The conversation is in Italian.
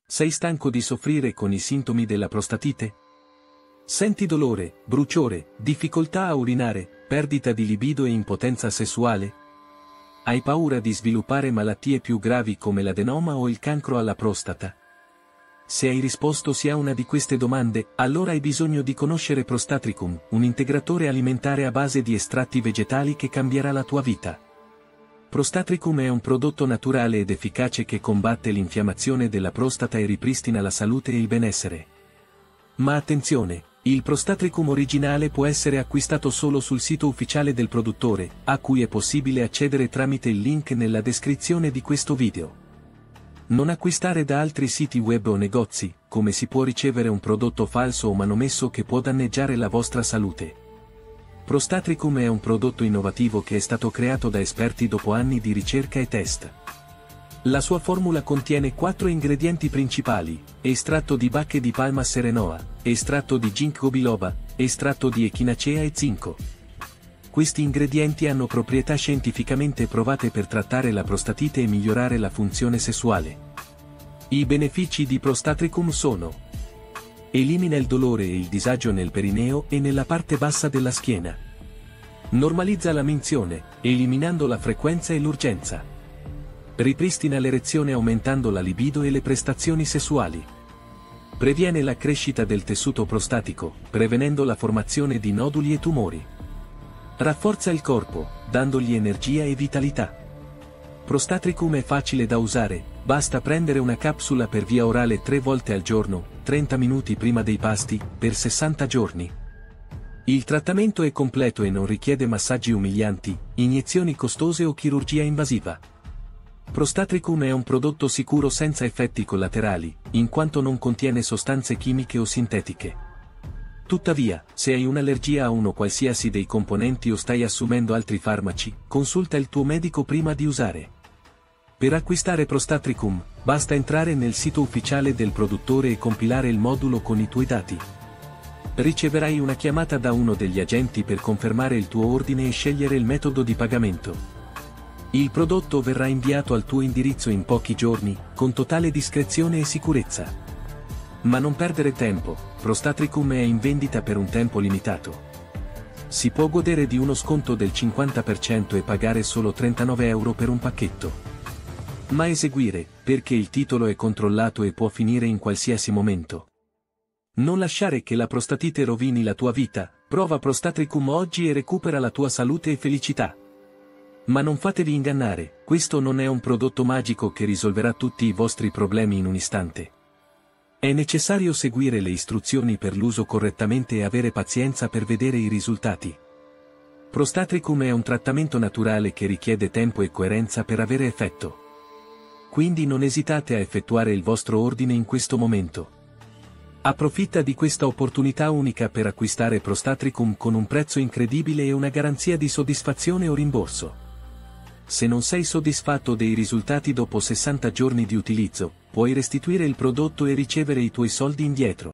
Sei stanco di soffrire con i sintomi della prostatite? Senti dolore, bruciore, difficoltà a urinare, perdita di libido e impotenza sessuale? Hai paura di sviluppare malattie più gravi come l'adenoma o il cancro alla prostata? Se hai risposto sì a una di queste domande, allora hai bisogno di conoscere Prostatricum, un integratore alimentare a base di estratti vegetali che cambierà la tua vita. Prostatricum è un prodotto naturale ed efficace che combatte l'infiammazione della prostata e ripristina la salute e il benessere. Ma attenzione, il Prostatricum originale può essere acquistato solo sul sito ufficiale del produttore, a cui è possibile accedere tramite il link nella descrizione di questo video. Non acquistare da altri siti web o negozi, come si può ricevere un prodotto falso o manomesso che può danneggiare la vostra salute. Prostatricum è un prodotto innovativo che è stato creato da esperti dopo anni di ricerca e test. La sua formula contiene 4 ingredienti principali: estratto di bacche di palma serenoa, estratto di ginkgo biloba, estratto di echinacea e zinco. Questi ingredienti hanno proprietà scientificamente provate per trattare la prostatite e migliorare la funzione sessuale. I benefici di Prostatricum sono: elimina il dolore e il disagio nel perineo e nella parte bassa della schiena. Normalizza la minzione, eliminando la frequenza e l'urgenza. Ripristina l'erezione aumentando la libido e le prestazioni sessuali. Previene la crescita del tessuto prostatico, prevenendo la formazione di noduli e tumori. Rafforza il corpo, dandogli energia e vitalità. Prostatricum è facile da usare, basta prendere una capsula per via orale 3 volte al giorno, 30 minuti prima dei pasti, per 60 giorni. Il trattamento è completo e non richiede massaggi umilianti, iniezioni costose o chirurgia invasiva. Prostatricum è un prodotto sicuro senza effetti collaterali, in quanto non contiene sostanze chimiche o sintetiche. Tuttavia, se hai un'allergia a uno qualsiasi dei componenti o stai assumendo altri farmaci, consulta il tuo medico prima di usare. Per acquistare Prostatricum, basta entrare nel sito ufficiale del produttore e compilare il modulo con i tuoi dati. Riceverai una chiamata da uno degli agenti per confermare il tuo ordine e scegliere il metodo di pagamento. Il prodotto verrà inviato al tuo indirizzo in pochi giorni, con totale discrezione e sicurezza. Ma non perdere tempo, Prostatricum è in vendita per un tempo limitato. Si può godere di uno sconto del 50% e pagare solo €39 per un pacchetto. Ma eseguire, perché il titolo è controllato e può finire in qualsiasi momento. Non lasciare che la prostatite rovini la tua vita, prova Prostatricum oggi e recupera la tua salute e felicità. Ma non fatevi ingannare, questo non è un prodotto magico che risolverà tutti i vostri problemi in un istante. È necessario seguire le istruzioni per l'uso correttamente e avere pazienza per vedere i risultati. Prostatricum è un trattamento naturale che richiede tempo e coerenza per avere effetto. Quindi non esitate a effettuare il vostro ordine in questo momento. Approfitta di questa opportunità unica per acquistare Prostatricum con un prezzo incredibile e una garanzia di soddisfazione o rimborso. Se non sei soddisfatto dei risultati dopo 60 giorni di utilizzo, puoi restituire il prodotto e ricevere i tuoi soldi indietro.